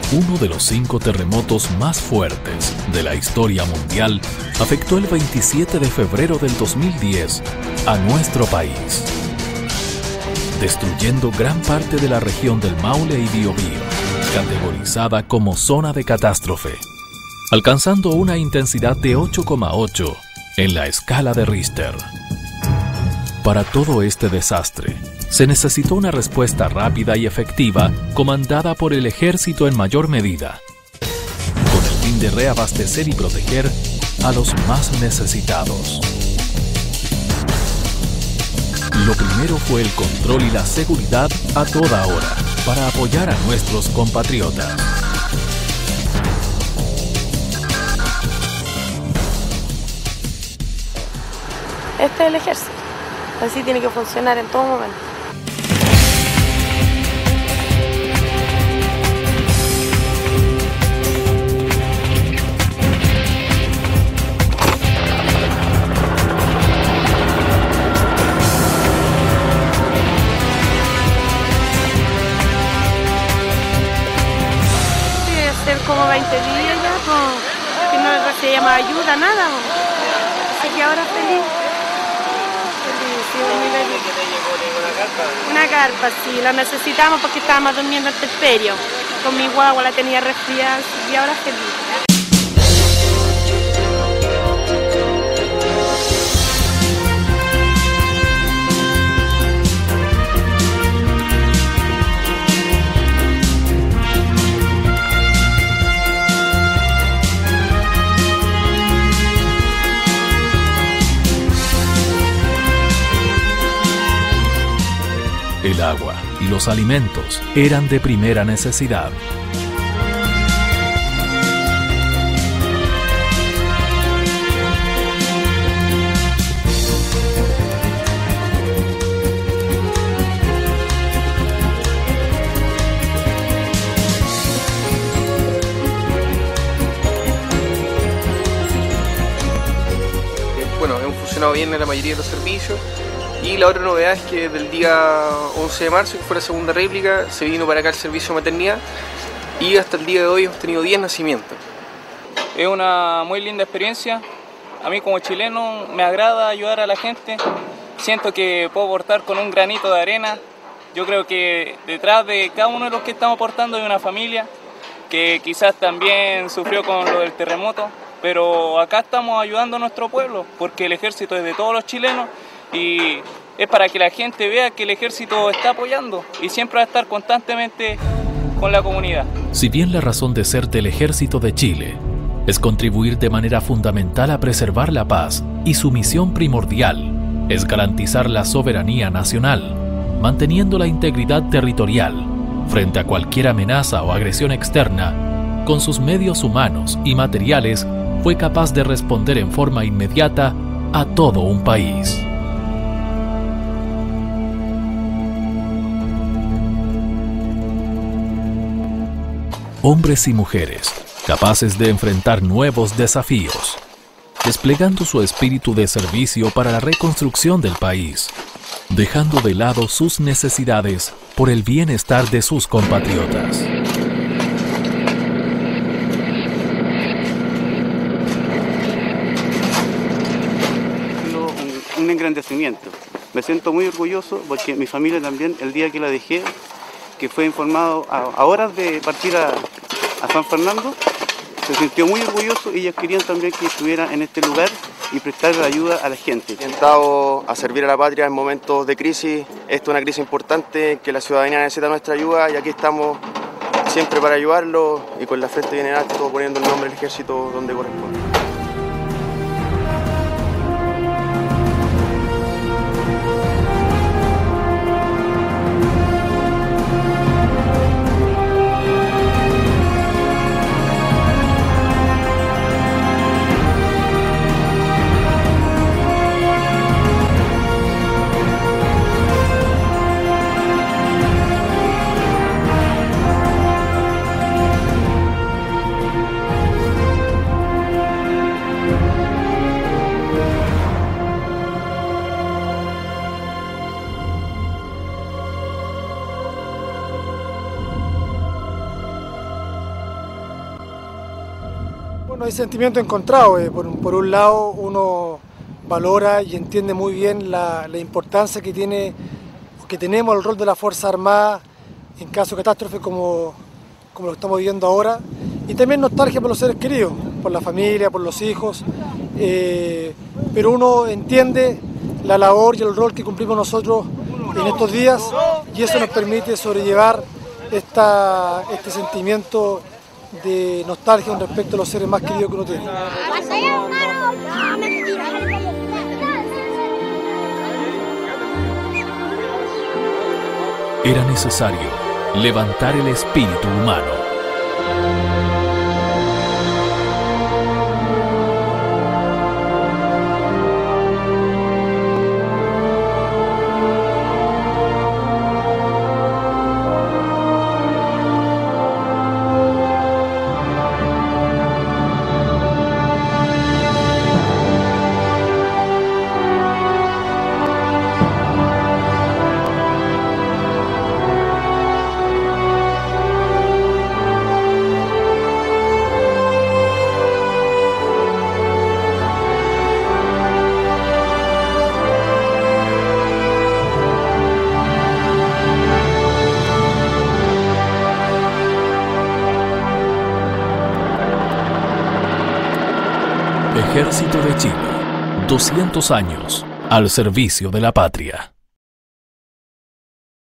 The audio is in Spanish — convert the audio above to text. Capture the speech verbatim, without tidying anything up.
Uno de los cinco terremotos más fuertes de la historia mundial afectó el veintisiete de febrero del dos mil diez a nuestro país, destruyendo gran parte de la región del Maule y Biobío, categorizada como zona de catástrofe, alcanzando una intensidad de ocho coma ocho en la escala de Richter. Para todo este desastre, se necesitó una respuesta rápida y efectiva comandada por el ejército en mayor medida, con el fin de reabastecer y proteger a los más necesitados. Lo primero fue el control y la seguridad a toda hora para apoyar a nuestros compatriotas. Este es el ejército. Así tiene que funcionar en todo momento. Debe ser como veinte días ya, pues, que no recibía más ayuda, nada. Pues. Así que ahora feliz. Una carpa, sí, la necesitamos porque estábamos durmiendo en temperio. Con mi guagua la tenía resfriada y ahora feliz. El agua y los alimentos eran de primera necesidad. Bueno, hemos funcionado bien en la mayoría de los servicios. Y la otra novedad es que del día once de marzo, que fue la segunda réplica, se vino para acá el servicio de maternidad y hasta el día de hoy hemos tenido diez nacimientos. Es una muy linda experiencia. A mí como chileno me agrada ayudar a la gente. Siento que puedo aportar con un granito de arena. Yo creo que detrás de cada uno de los que estamos aportando hay una familia que quizás también sufrió con lo del terremoto, pero acá estamos ayudando a nuestro pueblo porque el ejército es de todos los chilenos. Y es para que la gente vea que el ejército está apoyando y siempre va a estar constantemente con la comunidad. Si bien la razón de ser del Ejército de Chile es contribuir de manera fundamental a preservar la paz y su misión primordial es garantizar la soberanía nacional, manteniendo la integridad territorial frente a cualquier amenaza o agresión externa, con sus medios humanos y materiales fue capaz de responder en forma inmediata a todo un país. Hombres y mujeres capaces de enfrentar nuevos desafíos, desplegando su espíritu de servicio para la reconstrucción del país, dejando de lado sus necesidades por el bienestar de sus compatriotas. Un, un engrandecimiento. Me siento muy orgulloso porque mi familia también, el día que la dejé, que fue informado a, a horas de partir a, a San Fernando, se sintió muy orgulloso y ellos querían también que estuviera en este lugar y prestarle ayuda a la gente. Orientado a servir a la patria en momentos de crisis. Esto es una crisis importante que la ciudadanía necesita nuestra ayuda y aquí estamos siempre para ayudarlo y con la frente bien en alto poniendo el nombre del ejército donde corresponde. Bueno, hay sentimientos encontrados. Eh. Por, por un lado, uno valora y entiende muy bien la, la importancia que tiene, que tenemos el rol de la Fuerza Armada en caso de catástrofe como, como lo estamos viviendo ahora. Y también nostalgia por los seres queridos, por la familia, por los hijos. Eh, pero uno entiende la labor y el rol que cumplimos nosotros en estos días y eso nos permite sobrellevar esta, este sentimiento de nostalgia con respecto a los seres más queridos que uno tiene. Era necesario levantar el espíritu humano. Ejército de Chile, doscientos años al servicio de la patria.